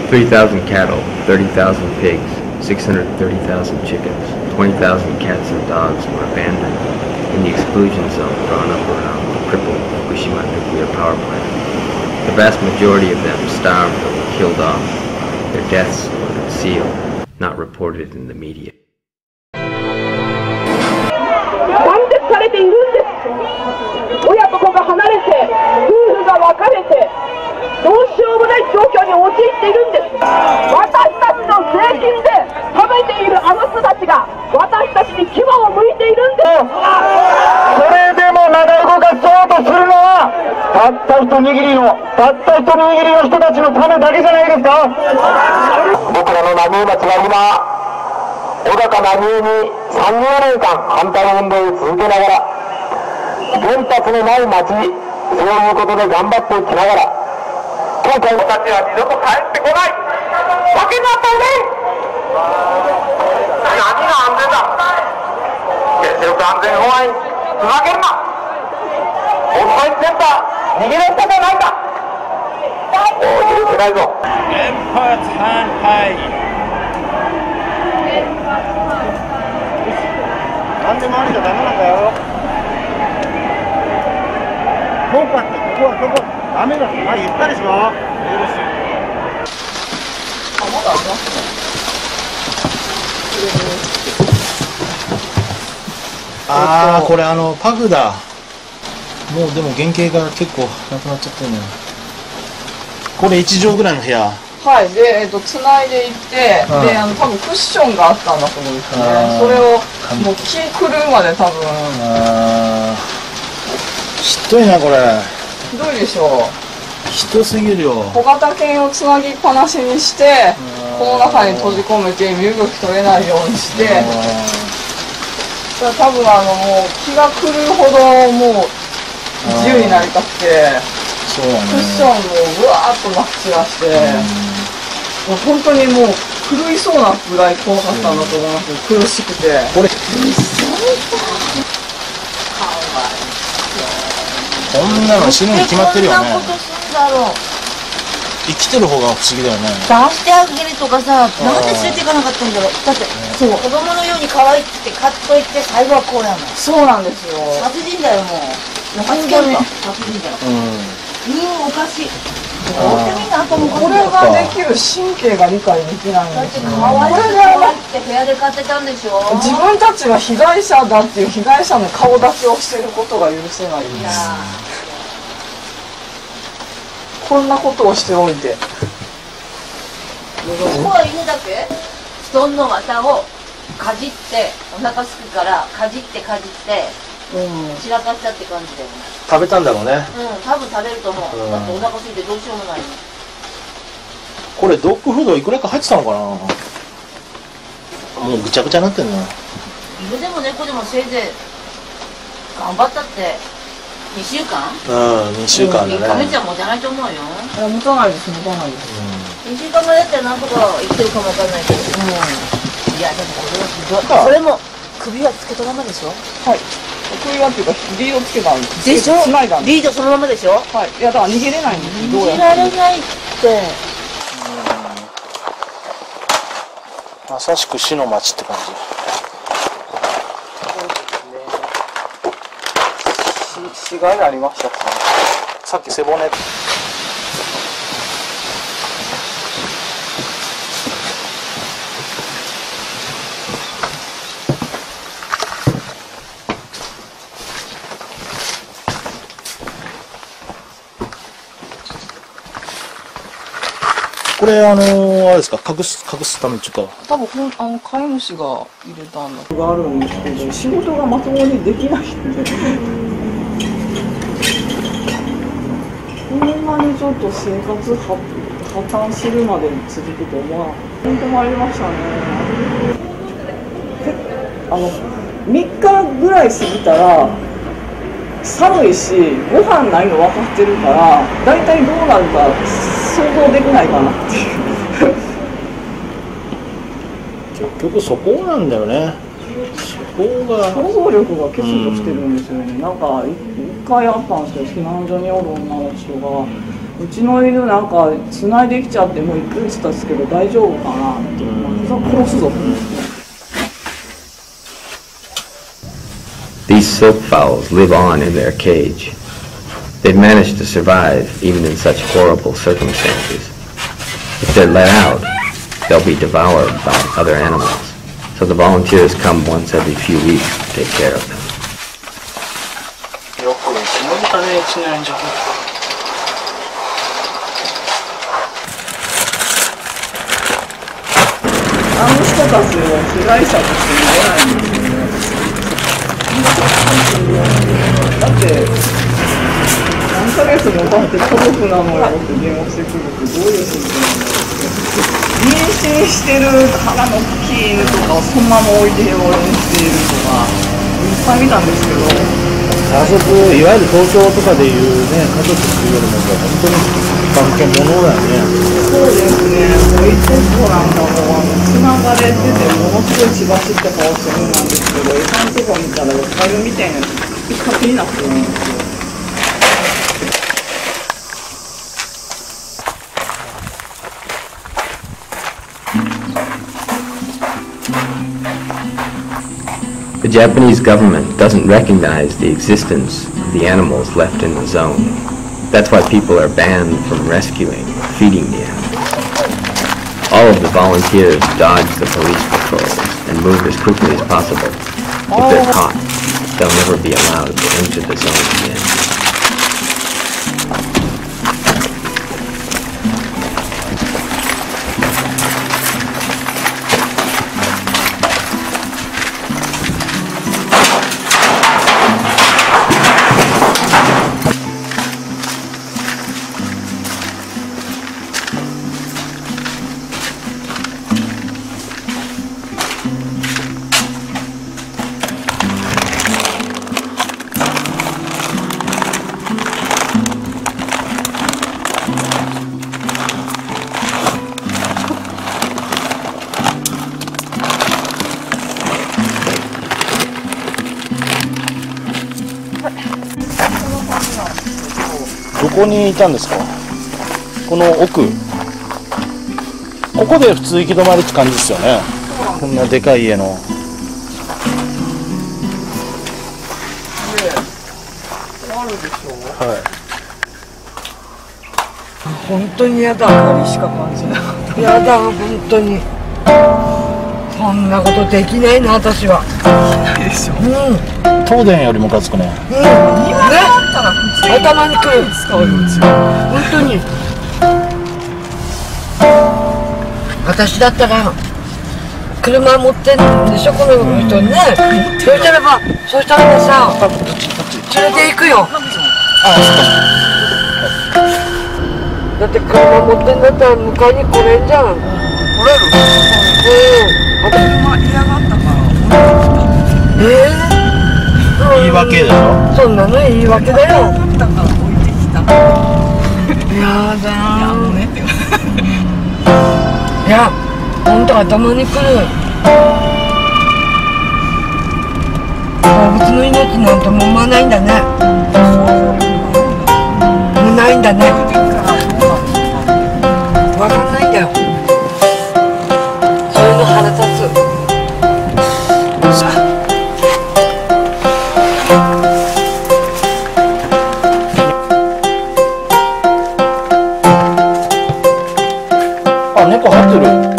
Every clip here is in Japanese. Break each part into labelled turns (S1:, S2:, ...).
S1: 3,000 cattle, 30,000 pigs, 630,000 chickens, 20,000 cats and dogs were abandoned in the exclusion zone drawn up around the crippled Fukushima nuclear power plant. The vast majority of them starved or were killed off. Their deaths were concealed, not reported in the media.
S2: 断絶されているんです。親と子が離れて、夫婦が別れて、どうしようもない状況に陥っているんです。私たちの税金で食べているあの人たちが私たちに牙を向いているんです。
S3: それでもまだ動かそうとするのはたった一握りの人たちのためだけじゃないですか。僕らの浪江町は今小高浪江に30年間反対運動を続けながら原発のない町、そういうことで頑張っていきながら今回のたちは二度と帰ってこないわけだったよね。何が安全だ。原子力安全法案にふざけるな。オンラインセンター逃げ出したじゃないか。もう許せないぞ。
S4: 原発反対。なんでもありじゃダメなんだよ。コンパってここはそこダメだって前言ったでしょ。
S5: ああ、これパグだ。もうでも原型が結構なくなっちゃってるね。これ1畳ぐらいの部屋。
S6: はい、で、つないでいって、で、多分クッションがあったんだと思うんですね。それを、もう気狂うまで多分。
S5: ひどいな、これ。
S6: ひどいでしょう。
S5: ひどすぎるよ。
S6: 小型犬をつなぎっぱなしにして、この中に閉じ込めて、身動き取れないようにして、多分もう気が狂うほど、もう、自由になりたくて、
S5: そうだね、
S6: クッションをうわーっとまき散らして、もう本当にもう狂いそうなぐらい怖かったんだと思います。苦しくて。
S5: これこんなの死ぬに決まってるよね。
S7: こんなことすんだろう。
S5: 生きてる方が不思議だよね。
S7: 出してあげるとかさ、なんで連れていかなかったんだろう。だって、そう子供のように可愛くてカッといって最後はこうやもん。
S6: そうなんですよ。
S7: 殺人だよもう。殺人だよ。殺人だよ。おかしい。
S6: これができる神経が理解できないんですよ。
S7: 可愛くて部屋で買ってたんでしょ。
S6: 自分たちは被害者だっていう被害者の顔だけをしてることが許せないんです。こんなことをしておいて。
S7: ここは犬だけ布団の綿をかじってお腹すくからかじって散らかしたって感じだよね。
S5: 食べたんだろうね。
S7: 多分食べると思う。だってお腹すいてどうしようもないの。
S5: これドッグフードいくらか入ってたのかな。もうぐちゃぐちゃになってんな。
S7: 犬でも猫でもせいぜい頑張ったって2週間
S5: 2週間だね。
S7: 1ヶ月は持たないと思うよ。
S6: いや、持たないです。
S7: 2週間前だったらなんとか生きてるかもわかんないけど。いやでもこれはひどい。これも首はつけたままでしょ。
S6: はい。首輪っていうかリードつけたんです。
S7: でしょ。リードそのままでしょ。
S6: はい。いやだから逃げれないんです。
S7: 逃げられないって。
S5: まさしく死の町って感じ。
S6: 死骸ありましたか。
S5: さっき背骨。これあれですか、隠すためっていうか。
S6: 多分飼い主が入れたんだ。があるんですけど、仕事がまともにできないんで。こんなにちょっと生活破綻するまで続くと思わなかった。本当もありましたね。3日ぐらい過ぎたら寒いしご飯ないの分かってるから大体どうなるか想像できないかなっていう
S5: 結局そこなんだよね。そこが
S6: 想像力が欠如してるんですよね。なんか一回あったんですけど、避難所におる女の人がうちの犬なんか繋いできちゃってもう1ヶ月経つけど大丈夫かなって殺すぞと思って。
S1: These silk fowls live on in their cage. They've managed to survive even in such horrible circumstances. If they're let out, they'll be devoured by other animals. So the volunteers come once every few weeks to take care of them.
S5: よく生き延びたね、1年弱。
S6: あの人たちを被害者として見れないんですよね。だって何ヶ月も経って家族なのよって電話してくるってどういうシステムなんだろう。妊娠してる腹の大きい犬とかをそのまま置いて平和にしているとかいっぱい見たんですけど、
S5: 家族、いわゆる東京とかでいうね、家族っていうよりも本当に関係物だよね。
S6: そうですね、もう一個なんかもうつながれててものすごい血走った顔してるんなんですけど、餌のとこ見たらカエルみたいなピカピカになってるんですよ。
S1: The Japanese government doesn't recognize the existence of the animals left in the zone. That's why people are banned from rescuing or feeding the animals. All of the volunteers dodge the police patrols and move as quickly as possible. If they're caught, they'll never be allowed to enter the zone again.
S5: どこにいたんですか？この奥。ここで普通行き止まりって感じですよね。こんなでかい家の。はい。
S8: 本当に嫌だ。
S6: 怒りしか感じなかった。
S8: 嫌だ、本当に。そんなことできないな、私は。
S6: でしょ。
S5: 東電よりムカつくね。
S6: 庭があったら普通に
S8: 頭にくる。
S6: 使うよ、うちは。
S8: 本当に。私だったら車持ってんでしょ、この人ね。そしたらさ、連れて行くよ。だって車持ってんだったら迎えに来れんじゃん。来れる？
S6: 車嫌がったから
S5: 言い訳だよ。
S8: そんなの言い訳だよ。
S6: だから置いてきた。
S8: やだ
S6: やもうねって
S8: いや、ほんと頭にくる。動物の命なんてもうまないんだね。もうないんだね。わかんないんだよ。そういうの腹立つ。
S5: 猫飼ってる。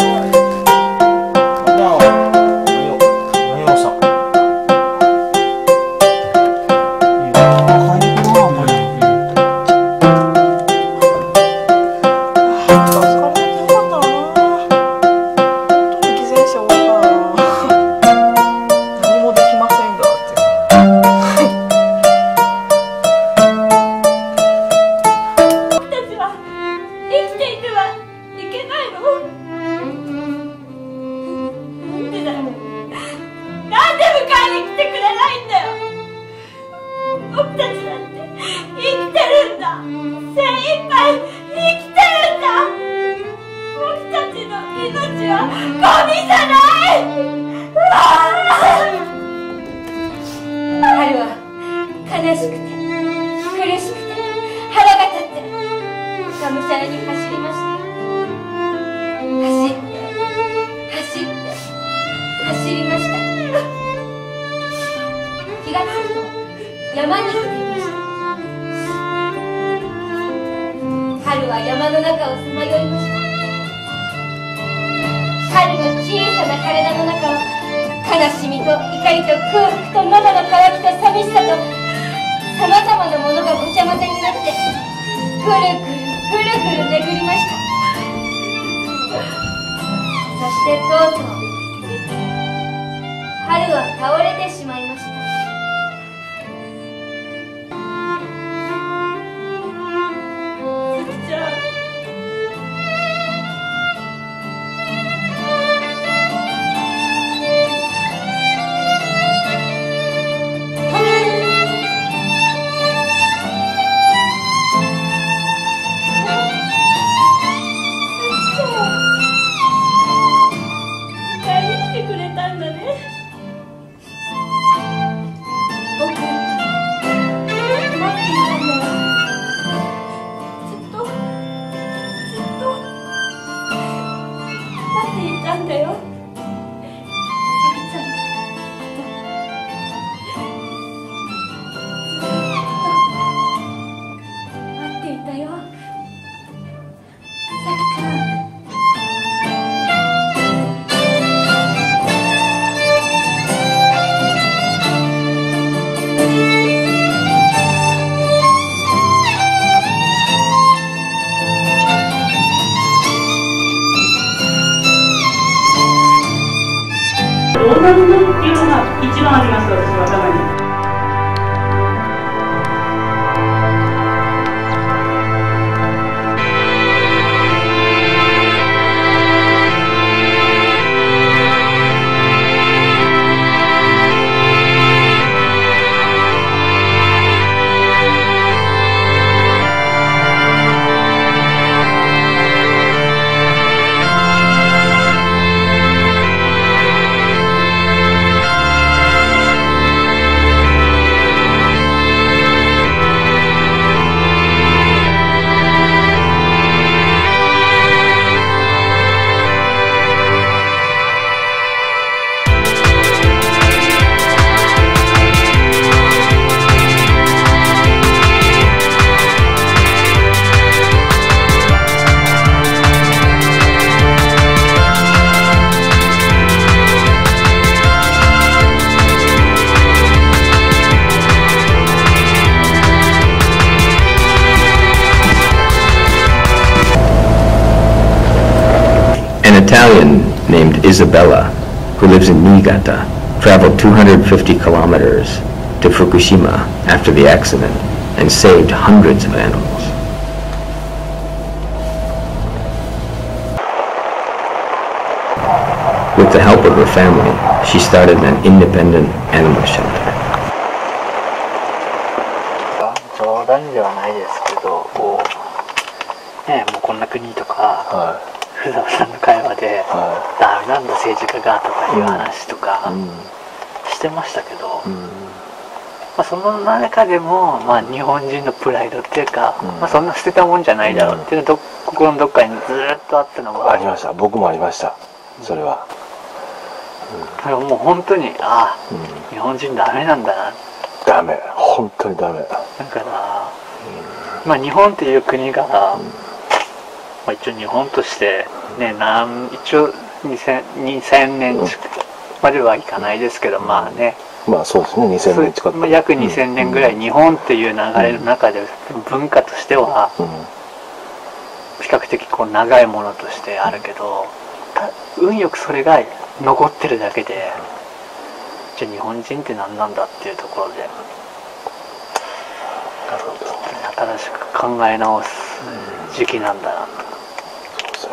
S9: 春は悲しくて苦しくて腹が立ってりました。走りました。気がつくと山に来ていました。春は山の中をさまよいました。春の小さな体の中を悲しみと怒りと空腹と喉の渇きと寂しさとさまざまなものがごちゃ混ぜになってぐるぐる巡りました。そしてとうとう春は倒れてしまいました。じゃあ
S2: どんな部分っていうのが一番あります、私は頭に。
S1: An Italian named Isabella, who lives in Niigata, traveled 250 kilometers to Fukushima after the accident and saved hundreds of animals. With the help of her family, she started an independent animal shelter.
S10: 冗談ではないですけど、こうね、もうこんな国とか、福沢さんの会話で、ダメなんだ政治家がとかいう話とかしてましたけど、まあその中でも、まあ、日本人のプライドっていうか、まあそんな捨てたもんじゃないだろうっていうの心のどっかにずっとあったのが
S11: ありました。僕もありました、それは。
S10: だからもう本当に日本人ダメなんだな。
S11: ダメ、本当にダメ。
S10: だから、まあ日本っていう国が、まあ、一応日本としてね、一応2000年まではいかないですけど、まあね、
S11: まあそうですね、2000年近く、
S10: 約2000年ぐらい日本っていう流れの中で文化としては比較的こう長いものとしてあるけど、運よくそれが残ってるだけで、じゃあ日本人って何なんだっていうところで新しく考え直す時期なんだなと。
S6: そう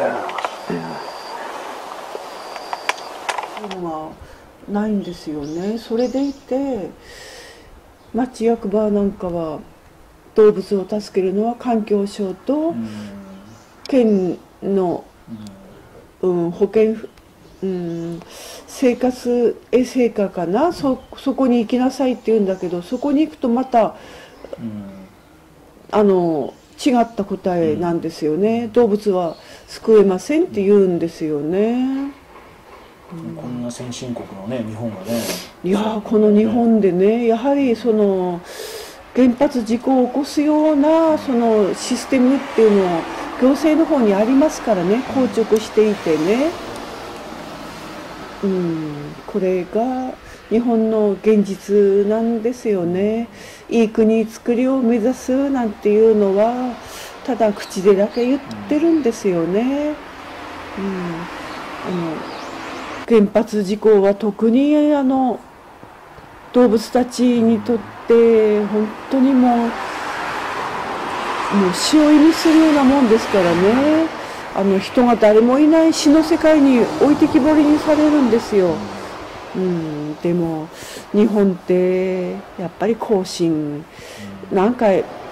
S6: いうのがないんですよね。それでいて町役場なんかは動物を助けるのは環境省と県の、保健、生活衛生課かな、そこに行きなさいって言うんだけど、そこに行くとまた
S12: 違った答えなんですよね。動物は救えませんって言うんですよね。
S5: こんな先進国のね、日本がね。
S12: いやこの日本でね、やはりその原発事故を起こすようなそのシステムっていうのを行政の方にありますからね、硬直していてね、これが日本の現実なんですよね。いい国作りを目指すなんていうのはただ口でだけ言ってるんですよね。原発事故は特に動物たちにとって本当にもう死を意味するようなもんですからね。人が誰もいない死の世界に置いてきぼりにされるんですよ。でも日本ってやっぱり後進、なんか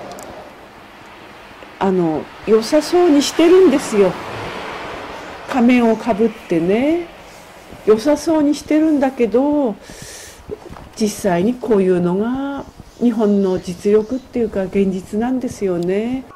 S12: 良さそうにしてるんですよ。仮面をかぶってね、良さそうにしてるんだけど、実際にこういうのが日本の実力っていうか現実なんですよね。